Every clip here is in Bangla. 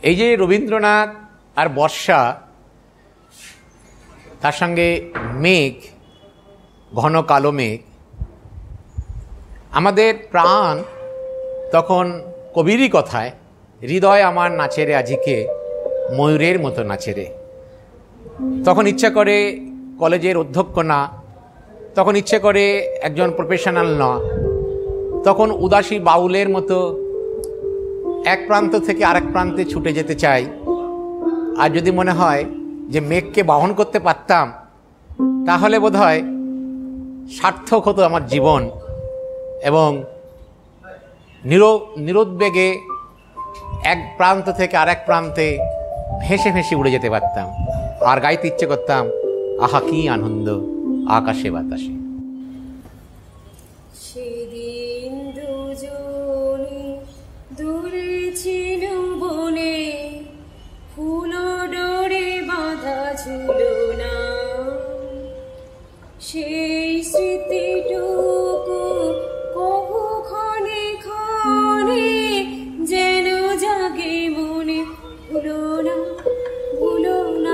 এই যে রবীন্দ্রনাথ আর বর্ষা, তার সঙ্গে মেঘ, ঘন কালো মেঘ, আমাদের প্রাণ তখন কবিরই কথায়, হৃদয় আমার নাচে রে আজিকে ময়ূরের মতো নাচে রে। তখন ইচ্ছা করে কলেজের অধ্যক্ষ না, তখন ইচ্ছে করে একজন প্রফেশনাল না, তখন উদাসী বাউলের মতো এক প্রান্ত থেকে আরেক প্রান্তে ছুটে যেতে চাই। আর যদি মনে হয় যে মেঘকে বহন করতে পারতাম, তাহলে বোধহয় সার্থক হতো আমার জীবন, এবং নিরুদ্বেগে এক প্রান্ত থেকে আরেক প্রান্তে ভেসে ভেসে উড়ে যেতে পারতাম, আর গাইতে ইচ্ছে করতাম, আহা কি আনন্দ আকাশে বাতাসে। সেদিন দুজনে দূরে ছিল বনে, ফুল ডোরে বাঁধা ঝুলনা, সেই স্মৃতিটুকু কবু ক্ষণে ক্ষণে যেন জাগে মনে, ভুলো না ভুলো না।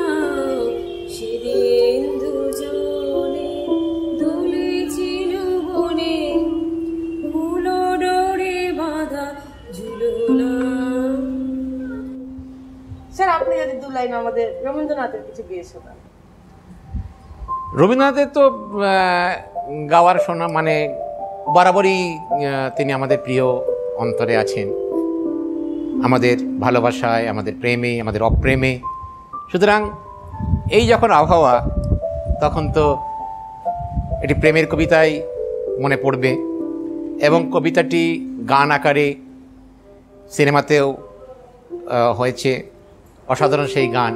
সেদিন দুজনে দুলেছিল বনে, ফুল ডোরে বাঁধা ঝুলনা। স্যার, আপনি যদি দু লাইন আমাদের রবীন্দ্রনাথের কিছু গেয়ে শোনান। রবীন্দ্রনাথের তো গাওয়ার শোনা মানে বরাবরই তিনি আমাদের প্রিয় অন্তরে আছেন, আমাদের ভালোবাসায়, আমাদের প্রেমে, আমাদের অপ্রেমে। সুতরাং এই যখন আবহাওয়া, তখন তো এটি প্রেমের কবিতাই মনে পড়বে, এবং কবিতাটি গান আকারে সিনেমাতেও হয়েছে। অসাধারণ সেই গান,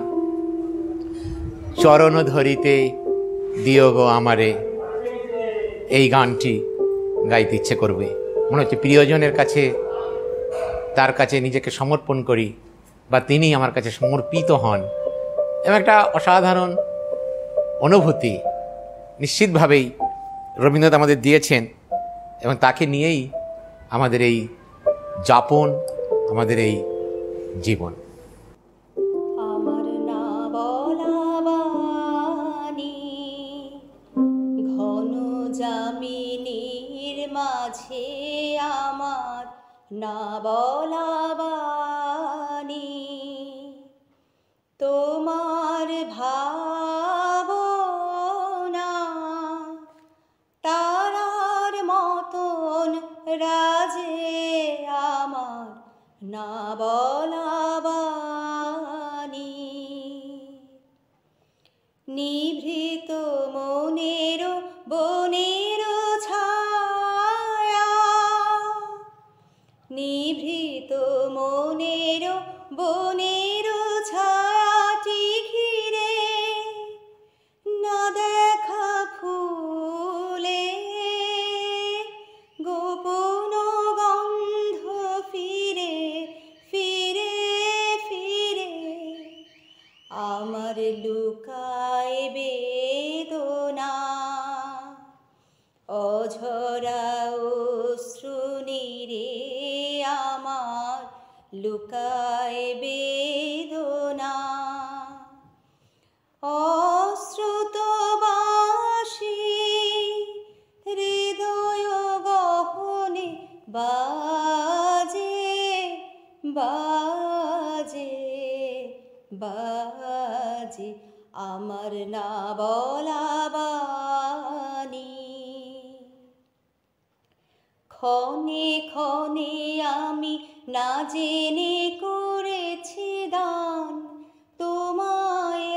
চরণ ধরিতে দিও গো আমারে, এই গানটি গাইতে ইচ্ছে করবে। মনে হচ্ছে প্রিয়জনের কাছে, তার কাছে নিজেকে সমর্পণ করি, বা তিনি আমার কাছে সমর্পিত হন, এবং একটা অসাধারণ অনুভূতি নিশ্চিতভাবেই রবীন্দ্রনাথ আমাদের দিয়েছেন, এবং তাকে নিয়েই আমাদের এই যাপন, আমাদের এই জীবন। আমার না বলা বাণী ঘন যামিনীর মাঝে, আমার না বলা বাণী তোমার ভাবনা তারার মতন রাজে, আমার না বলা বাণী। নিভৃত মনের বনের ছায়া, নিভৃত মনের বনের ছায়াটি ঘিরে, না দেখা ফুলে গোপন গন্ধ ফিরে ফিরে ফিরে, আমার লুকায় বেদনা, অঝরা অশ্রু নীরে, আমার লুকায় বেদনা। অশ্রুত বাঁশি হৃদয় গহনে বাজে বাজে বাজে, আমার না বলা বাণী। ক্ষণে ক্ষণে আমি না জেনে করেছি দান, তোমায়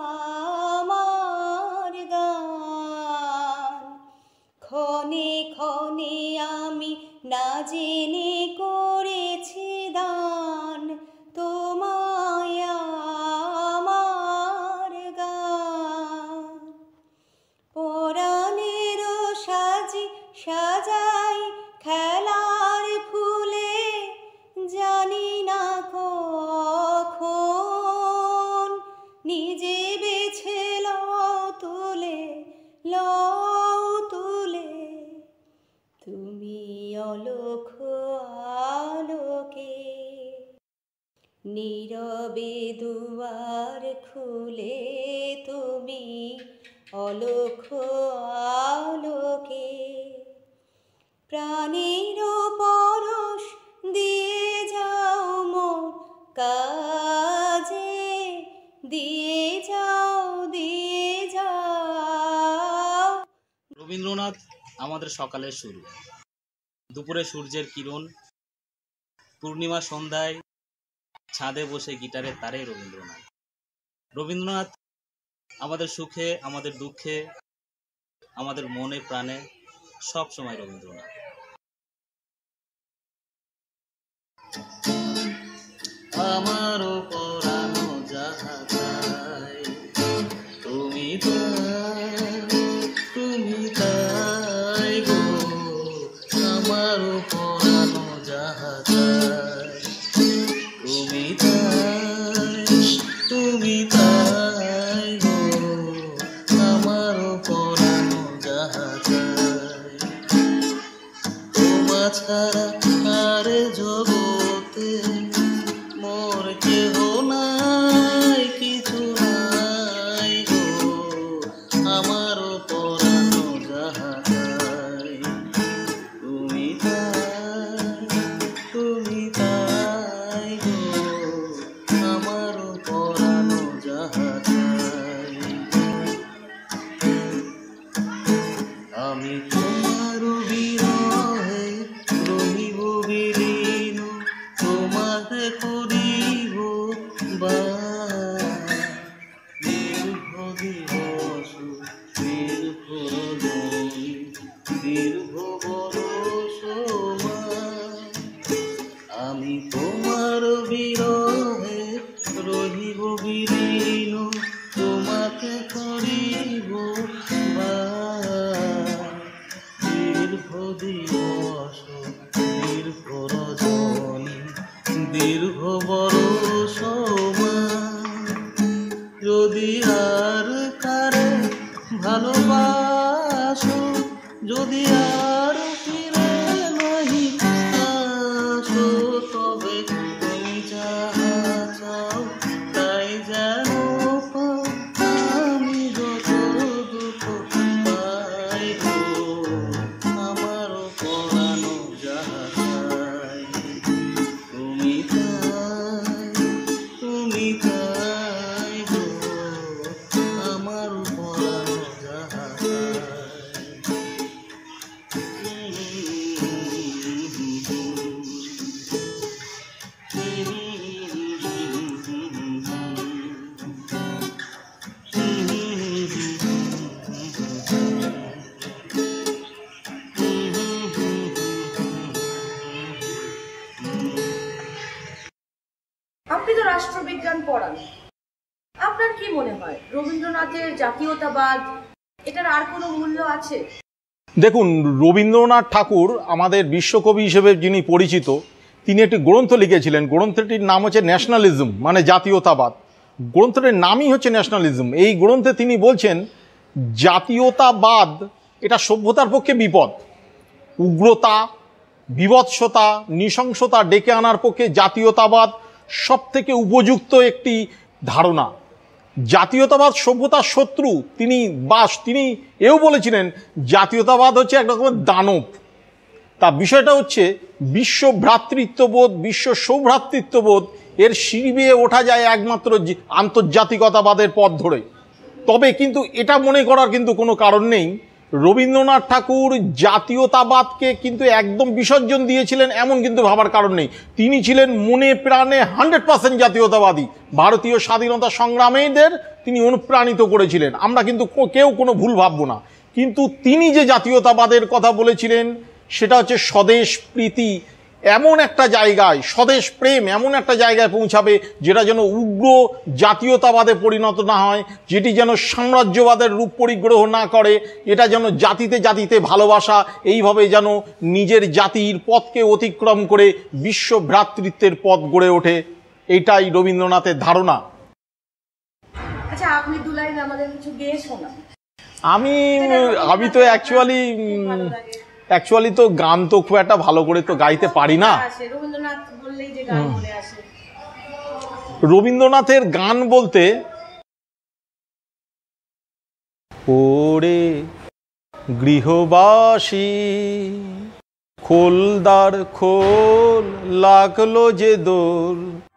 আমার গান। ক্ষণে ক্ষণে আমি না জেনে করেছি দান, তোমায় আমার গান। পরাণের সাজি সাজাই খেলার ফুলে, জানি না নীরবে দুয়ার খুলে তুমি অলক্ষ আলোকে প্রাণের পরশ দিয়ে যাও মোর কাজে, দিয়ে যাও, দিয়ে যাও। রবীন্দ্রনাথ আমাদের সকালের শুরু, দুপুরে সূর্যের কিরণ, পূর্ণিমা সন্ধ্যায় ছাদে বসে গিটারের তারে রবীন্দ্রনাথ। রবীন্দ্রনাথ আমাদের সুখে, আমাদের দুঃখে, আমাদের মনে প্রাণে সব সময় রবীন্দ্রনাথ। আমারও পরানো যাহা চাই, তুমি তাই গো। আমারও পরানো যাহা চাই, তুমি তাই গো। আমারও পরানো যাহা চাই, তোমা ছাড়া আর জগতে মোর কেহ নাই, কিছু নাই গো। আমারও পরানো যাহা চাই, তুমি তাই গো। আমারও পরানো যাহা চাই, আমি তোমার বিরহে রহিব বিলীন, তোমাকে করিব দীর্ঘ দিবস, দীর্ঘ রজনী, দীর্ঘ বরষ। আমি তোমার বিরহে রহিব বিলীন, তোমাকে করিব দীর্ঘ দিবস, দীর্ঘ রজনী, দীর্ঘ বরষ। যদি আর কারে ভালোবাসো, যদি আর ফিরে নাহি আসো, তবে তুমি যাহা চাও তাই যেন পাও। আমি যত দুঃখ পাই গো, আমারও পরানো যাহা চাই, তুমি তাই গো। আমারও পরানো যাহা চাই। আপনি তো রাষ্ট্রবিজ্ঞান পড়ান, আপনার কি মনে হয় রবীন্দ্রনাথের জাতীয়তাবাদ এটার আর কোনো মূল্য আছে? দেখুন, রবীন্দ্রনাথ ঠাকুর আমাদের বিশ্বকবি হিসেবে যিনি পরিচিত, তিনি একটি গ্রন্থ লিখেছিলেন। গ্রন্থটির নাম হচ্ছে ন্যাশনালিজম, মানে জাতীয়তাবাদ। গ্রন্থটির নামই হচ্ছে ন্যাশনালিজম। এই গ্রন্থে তিনি বলছেন জাতীয়তাবাদ এটা সভ্যতার পক্ষে বিপদ। উগ্রতা, বিভৎসতা, নৃশংসতা ডেকে আনার পক্ষে জাতীয়তাবাদ সবথেকে উপযুক্ত একটি ধারণা। জাতীয়তাবাদ সভ্যতার শত্রু। তিনি এও বলেছিলেন জাতীয়তাবাদ হচ্ছে এক রকমের দানব। তা বিষয়টা হচ্ছে বিশ্ব ভ্রাতৃত্ববোধ, বিশ্ব সৌভ্রাতৃত্ববোধ এর সিঁড়ি বেয়ে ওঠা যায় একমাত্র আন্তর্জাতিকতাবাদের পথ ধরে। তবে কিন্তু এটা মনে করার কিন্তু কোনো কারণ নেই রবীন্দ্রনাথ ঠাকুর জাতীয়তাবাদকে কিন্তু একদম বিসর্জন দিয়েছিলেন এমন কিন্তু ভাবার কারণ নেই। তিনি ছিলেন মনে প্রাণে 100% জাতীয়তাবাদী। ভারতীয় স্বাধীনতা সংগ্রামীদের তিনি অনুপ্রাণিত করেছিলেন, আমরা কিন্তু কেউ কোনো ভুল ভাববো না। কিন্তু তিনি যে জাতীয়তাবাদের কথা বলেছিলেন সেটা হচ্ছে স্বদেশ প্রীতি এমন একটা জায়গায়, স্বদেশ প্রেম এমন একটা জায়গায় পৌঁছাবে যেটা যেন উগ্র জাতীয়তাবাদে পরিণত না হয়, যেটি যেন সাম্রাজ্যবাদের রূপ পরিগ্রহ না করে, এটা যেন জাতিতে জাতিতে ভালোবাসা, এইভাবে যেন নিজের জাতির পথকে অতিক্রম করে বিশ্ব ভ্রাতৃত্বের পথ গড়ে ওঠে। এটাই রবীন্দ্রনাথের ধারণা। আচ্ছা, আপনি দু লাইন আমাদের কিছু গেয়ে শোনান। আমি তো অ্যাকচুয়ালি তো গান তো খুব একটা ভালো করে তো গাইতে পারি না। রবীন্দ্রনাথ বললেই যে গান বলে আসে। রবীন্দ্রনাথের গান বলতে ওরে গৃহবাসী খোলদার খোল লাগলো যে দোল,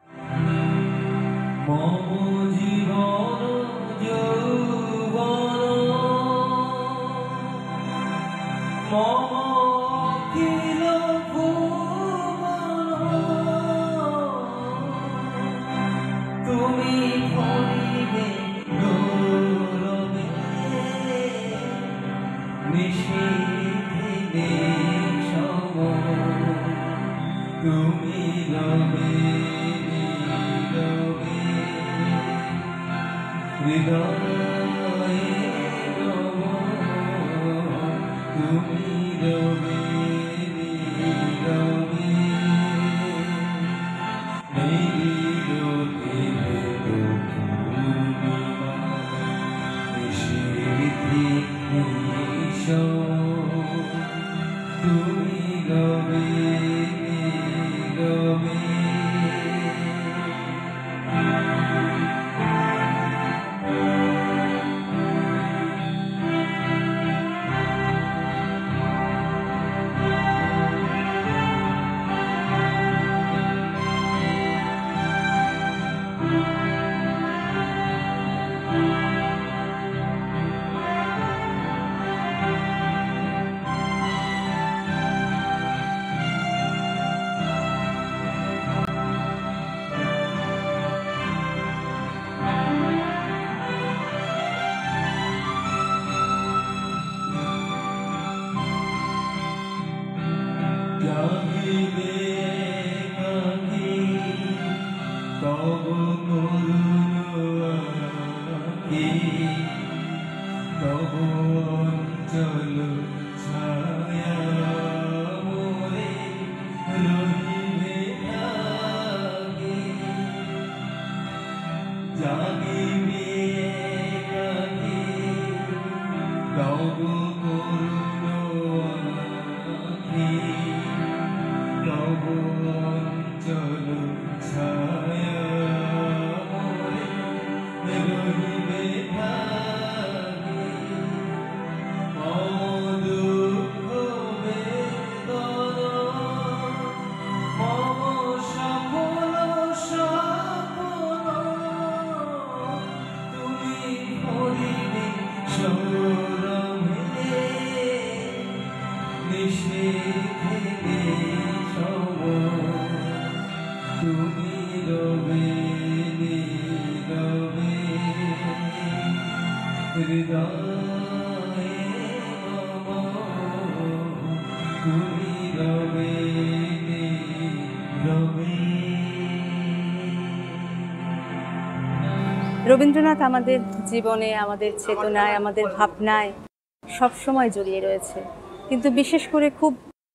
রবীন্দ্রনাথ আমাদের জীবনে, আমাদের চেতনায়, আমাদের ভাবনায় সবসময় জড়িয়ে রয়েছে, কিন্তু বিশেষ করে খুব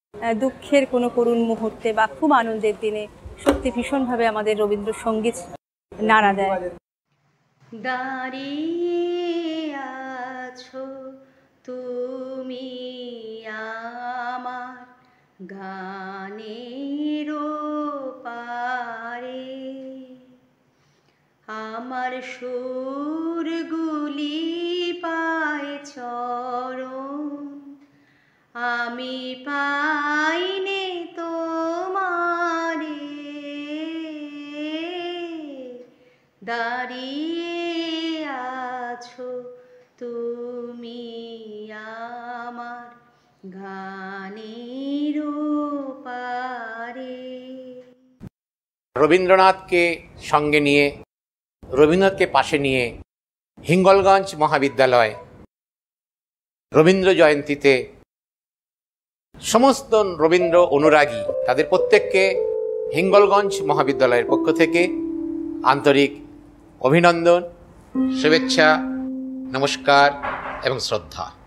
দুঃখের কোনো করুণ মুহূর্তে বা খুব আনন্দের দিনে সত্যি ভীষণভাবে আমাদের রবীন্দ্রসঙ্গীত নাড়া দেয়। দাঁড়িয়ে আছো তুমি আমার গানের পারে, আমার সুরগুলি পায় চরণ, আমি পাইনে তোমারে। দাঁড়িয়ে আছো তুমি আমার গানের পারে। রবীন্দ্রনাথকে সঙ্গে নিয়ে, রবীন্দ্রনাথকে পাশে নিয়ে হিঙ্গলগঞ্জ মহাবিদ্যালয় রবীন্দ্র জয়ন্তীতে সমস্ত রবীন্দ্র অনুরাগী তাদের প্রত্যেককে হিঙ্গলগঞ্জ মহাবিদ্যালয়ের পক্ষ থেকে আন্তরিক অভিনন্দন, শুভেচ্ছা, নমস্কার এবং শ্রদ্ধা।